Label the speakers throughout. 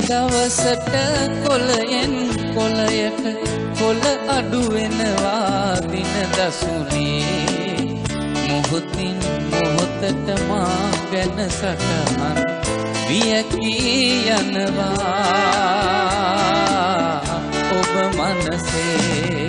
Speaker 1: දවසට කොළයෙන් කොළයට කොළ අඩු වෙනවා දින දසුනේ මොහොතින් මොහොතට මා ගැන සටහන් වියකී යනවා ඔබ මනසේ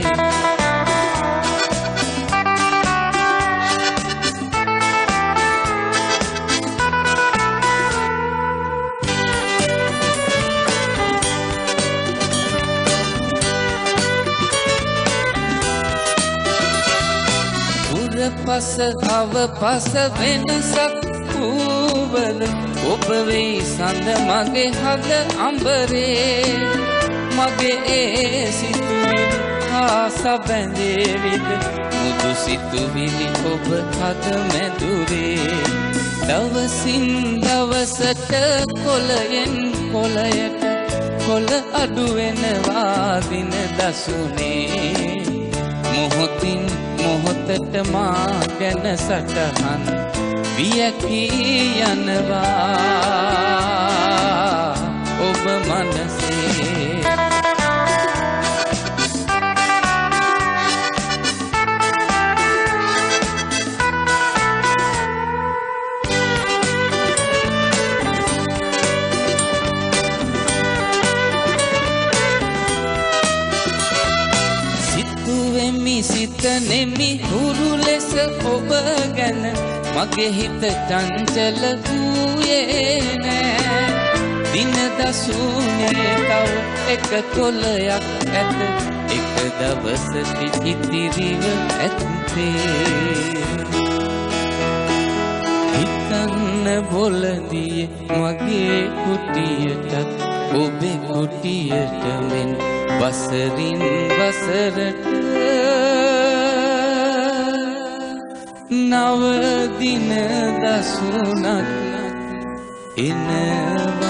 Speaker 1: පස අව පස වෙනසක් වූවද ඔබ වෙයි සඳ මගේ හද අඹරේ මගේ ඒ සිතුවිලි ආස බැඳේවිද මුදු සිතුවිලි ඔබ හද මැදුරේ දවසින් දවසට කොළයෙන් කොළයට කොළ අඩු වෙනවා දින දසුනේ මොහොතින් මොහොතට මා ගැන සටහන් වියකී යනවා ඔබ මනසේ සිතනෙමි හුරු ලෙස ඔබ ගැන මගේ හිත චංචල වූයේ නෑ දින දසුනේ තව එක කොළයක් ඇත එක දවසක ඉතිරිව ඇත්තේ හිතන්න බොලදියේ මගේ කුටියට ඔබේ කුටියට මෙන් වසරින් වසරට නව දින දසුනක් එනවා